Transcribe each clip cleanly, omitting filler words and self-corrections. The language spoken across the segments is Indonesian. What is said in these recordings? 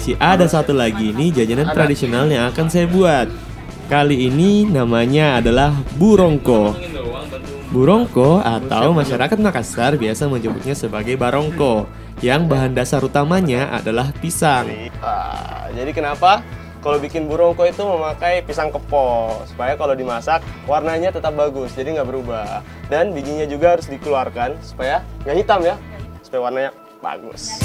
Masih ada satu lagi nih jajanan tradisional yang akan saya buat. Kali ini namanya adalah burongko. Burongko atau masyarakat Makassar biasa menyebutnya sebagai barongko, yang bahan dasar utamanya adalah pisang. Jadi kenapa kalau bikin burongko itu memakai pisang kepo, supaya kalau dimasak warnanya tetap bagus, jadi nggak berubah. Dan bijinya juga harus dikeluarkan supaya nggak hitam ya, supaya warnanya bagus.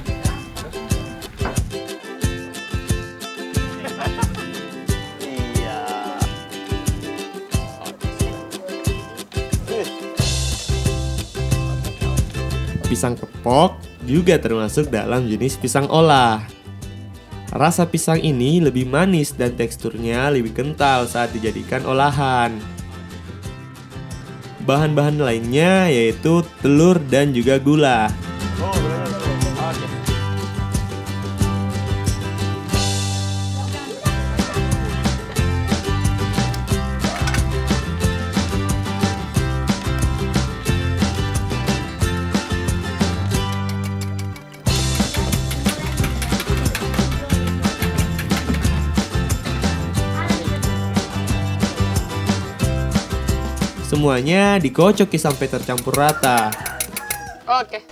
Pisang kepok juga termasuk dalam jenis pisang olah. Rasa pisang ini lebih manis dan teksturnya lebih kental saat dijadikan olahan. Bahan-bahan lainnya yaitu telur dan juga gula. Semuanya dikocoki sampai tercampur rata. Oke.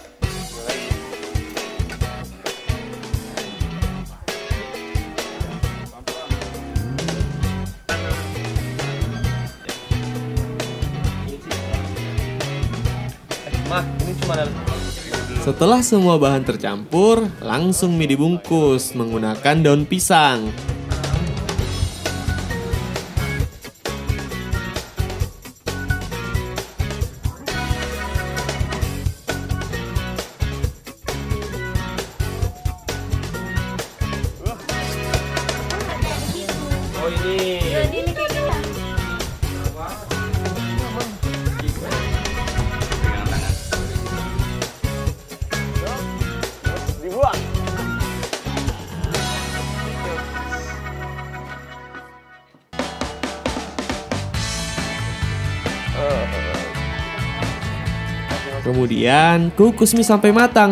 Setelah semua bahan tercampur, langsung mie dibungkus menggunakan daun pisang. Kemudian kukus mie sampai matang.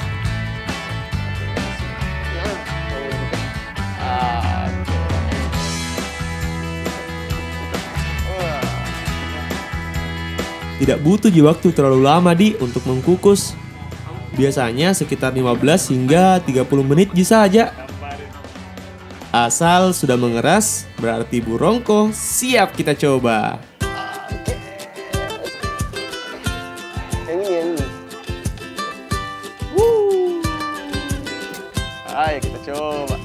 Tidak butuh waktu terlalu lama untuk mengkukus. Biasanya sekitar 15 hingga 30 menit saja. Asal sudah mengeras, berarti burongko siap kita coba. Ayo kita coba.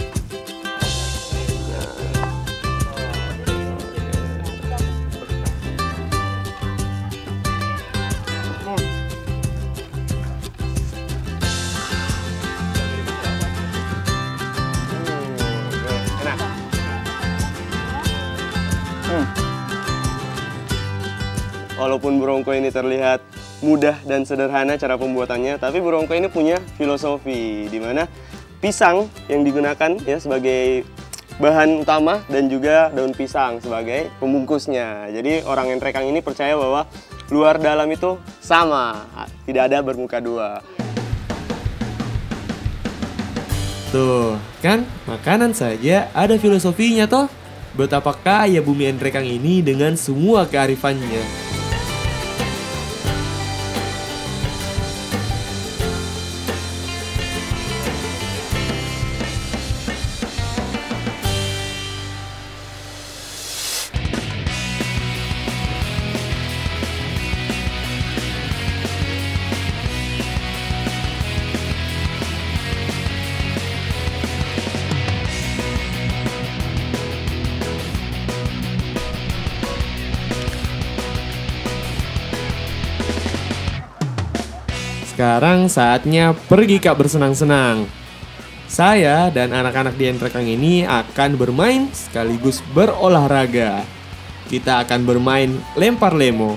Walaupun burongko ini terlihat mudah dan sederhana cara pembuatannya, tapi burongko ini punya filosofi di mana pisang yang digunakan ya sebagai bahan utama dan juga daun pisang sebagai pembungkusnya. Jadi orang Entrekang ini percaya bahwa luar dalam itu sama, tidak ada bermuka dua. Tuh, kan makanan saja ada filosofinya toh. Betapa kaya bumi Entrekang ini dengan semua kearifannya. Sekarang saatnya pergi Kak bersenang-senang. Saya dan anak-anak di Entrekang ini akan bermain sekaligus berolahraga. Kita akan bermain lempar lemo.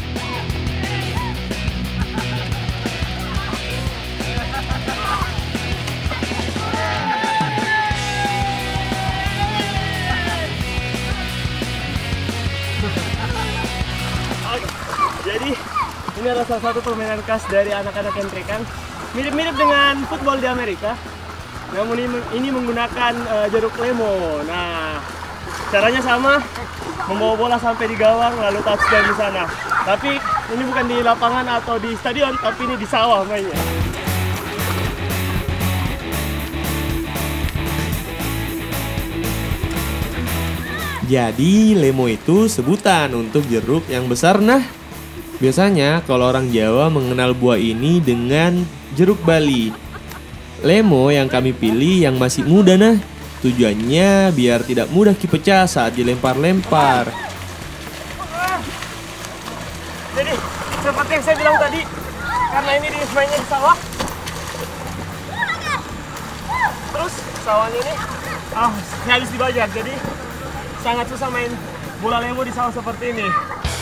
Jadi ini adalah salah satu permainan khas dari anak-anak Entrekang. Mirip-mirip dengan football di Amerika. namun ini menggunakan jeruk lemo. Nah, caranya sama, membawa bola sampai di gawang lalu touchdown di sana. Tapi ini bukan di lapangan atau di stadion, tapi ini di sawah mainnya. Jadi lemo itu sebutan untuk jeruk yang besar. Nah, biasanya kalau orang Jawa mengenal buah ini dengan jeruk Bali. Lemo yang kami pilih yang masih muda nah. Tujuannya biar tidak mudah dipecah saat dilempar-lempar. Jadi seperti yang saya bilang tadi, karena ini mainnya di sawah. Terus sawahnya ini habis dibajak, jadi sangat susah main bola lemo di sawah seperti ini.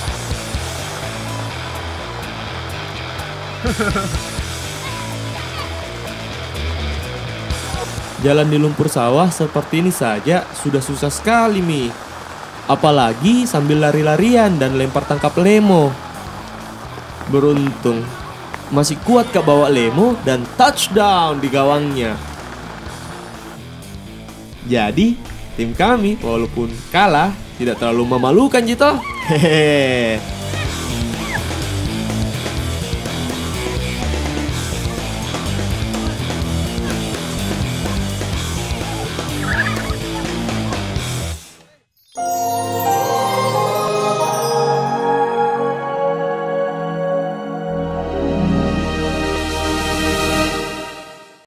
Jalan di lumpur sawah seperti ini saja sudah susah sekali, Mi. Apalagi sambil lari-larian dan lempar tangkap lemo. Beruntung masih kuat Kak bawa lemo dan touchdown di gawangnya. Jadi tim kami walaupun kalah tidak terlalu memalukan Jito. Hehehe.